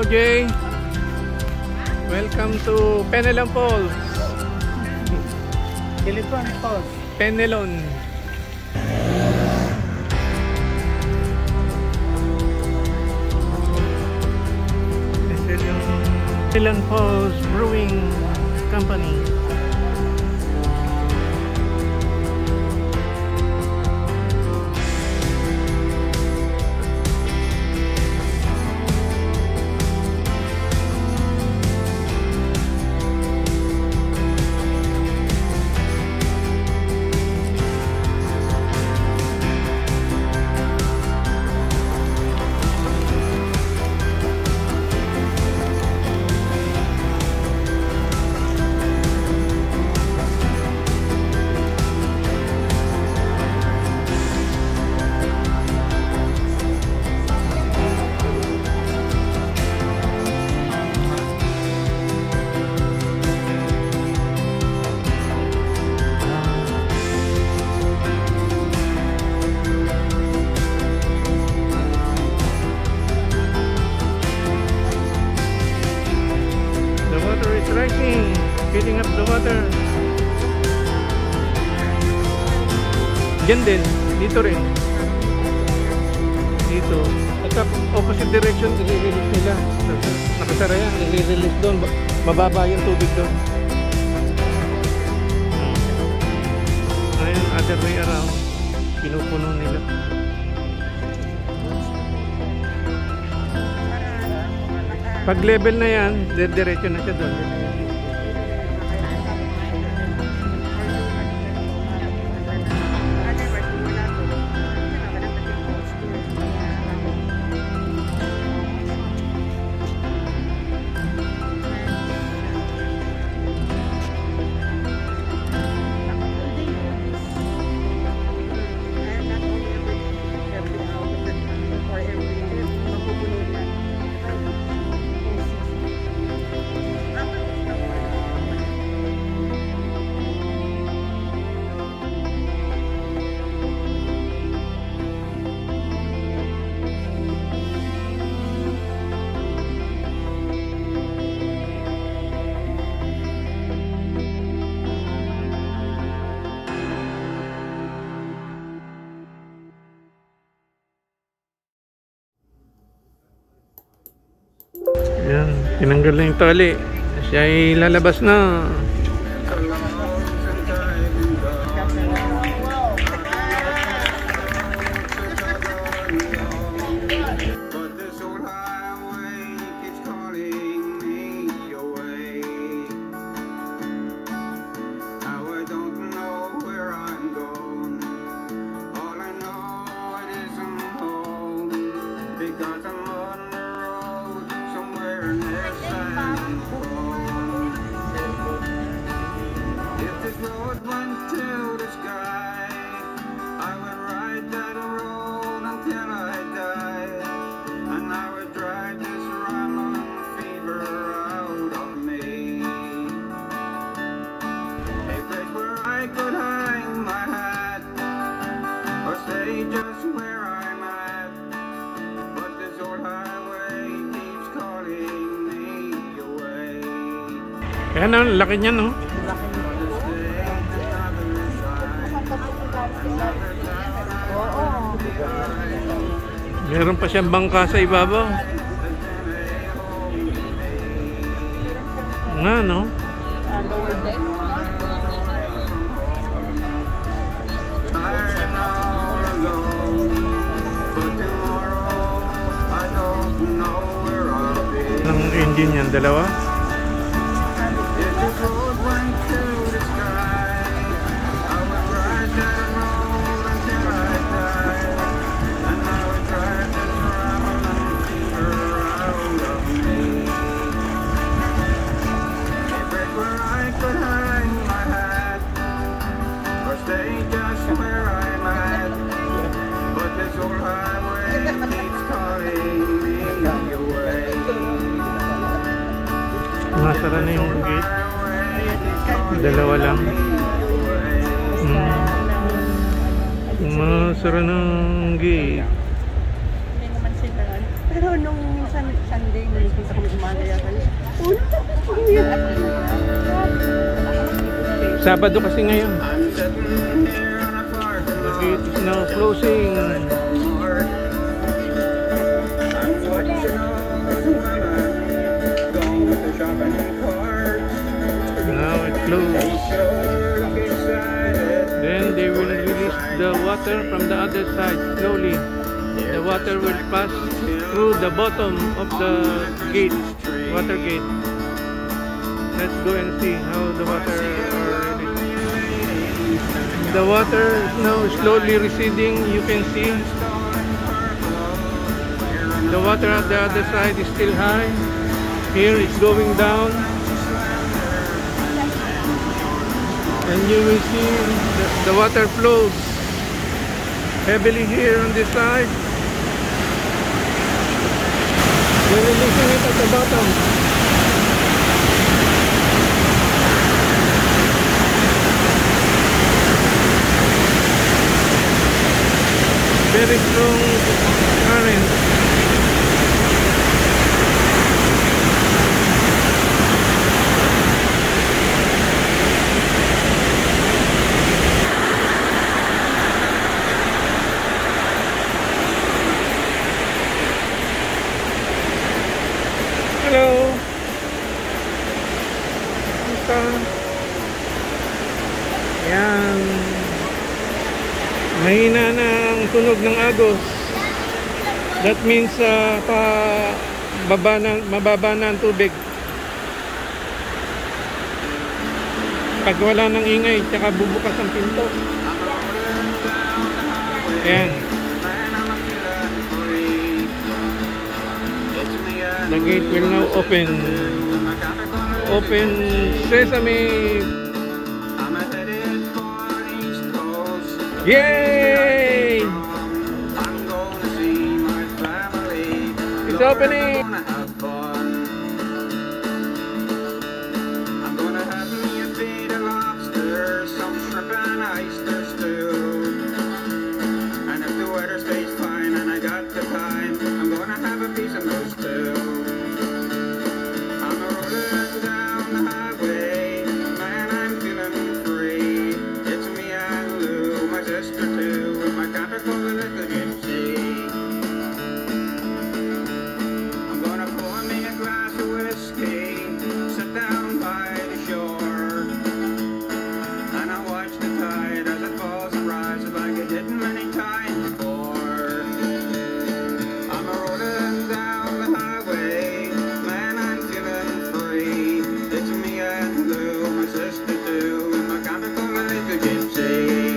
Hello Jay. Welcome to Fenelon Falls. Fenelon Falls. Fenelon. This is yung Fenelon Falls Brewing Company. Rising, filling up the water. Diyan din, dito rin. Dito. At opposite direction, i-release nila. Nakasara yan, i-release doon. Mababa yung tubig doon. Ayun, other way around. Pinupuno nila. Pag level na yan, diretso na siya doon. Yan, tinanggal na yung tali. Siya ay lalabas na. Kaya na, laki niya, no? Meron pa siyang bangka sa ibabaw. Nga, no? Ang engine yan, dalawa? Masara na yung gate. Dalawa lang. Masara ng gate. Hindi naman sila. Pero nung minsan Sunday, nagpunta kami umaga yata. Sabado kasi ngayon. The gate is now closing. Now it closed. Then they will release the water from the other side slowly. The water will pass through the bottom of the gate, water gate. Let's go and see how the water are released. The water is now slowly receding. You can see the water at the other side is still high. Here it's going down. And you will see the water flows heavily here on this side. They're releasing it at the bottom. Very strong current. Hello. Kumusta? Yan. Mahina na ang tunog ng agos. That means mababa na ang tubig. Pag wala ng ingay, tsaka bubukas ang pinto. Ayan. The gate will now open. Open sesame. Yay! It's opening. I'm gonna have me a bit of lobster, some shrimp and oyster stew. And if the weather stays fine and I got the time, I'm gonna have a piece of those too. I'm rolling down the highway, man, I'm feeling free. It's me and Lou, my sister too, with my counter for the little gypsy. I'm gonna pour me a glass of whiskey, sit down by the shore, and I watch the tide as it falls and rises like it did many times before. I'm rolling down the highway, man, I'm feeling free. It's me and Lou, my sister too, and my counter for a little gypsy.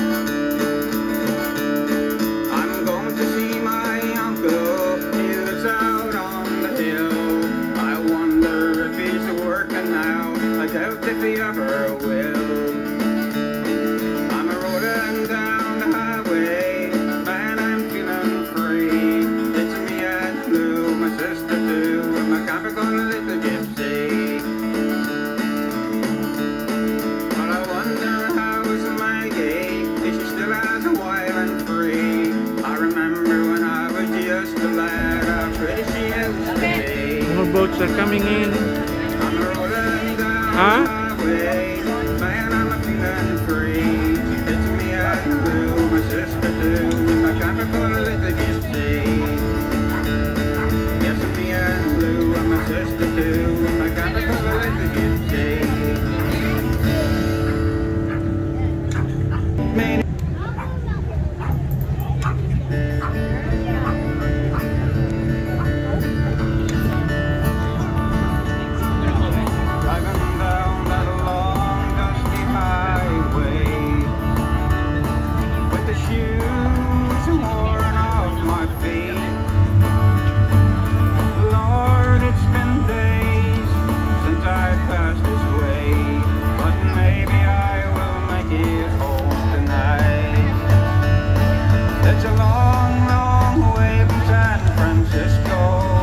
I'm going to see my uncle, he lives out on the hill. I wonder if he's working now, I doubt if he ever will. I'm rolling down the highway, man, I'm feeling free. It's me and Lou, my sister too, and my comical little gypsy. But I wonder how is Maggie, is she still as wild and free? I remember when I was just a lad, how pretty she used to be. More boats are coming in. I'm rolling down Huh? the highway, man, I'm feeling free. It's me and Lou, my sister too, my comical little gypsy. Yes, it's me and Lou, and my sister too, my comical little gypsy. Man, driving down that long dusty highway with the shoes worn off my feet. Lord, it's been days since I passed this way, but maybe I will make it home tonight. It's a long, long way from San Francisco.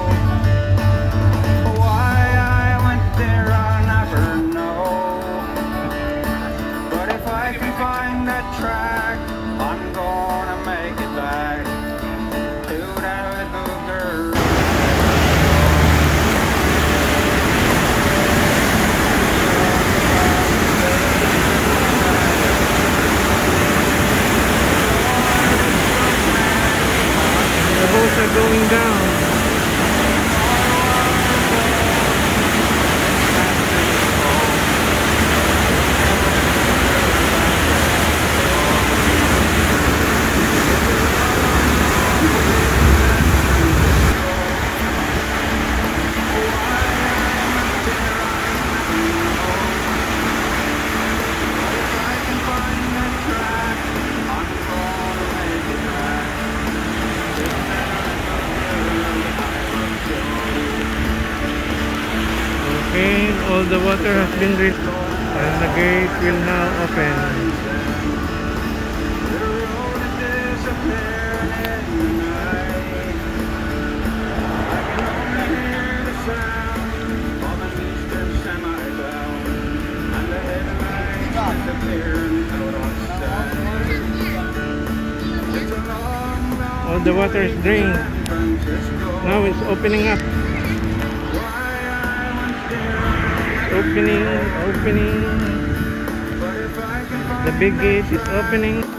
Why I went there I'll never know, but if I can find that track, I'm gonna make it back to that little girl. the water has been reached and the gate will now open. Oh, the water is drained. Now it's opening up. Opening. The big gate is opening.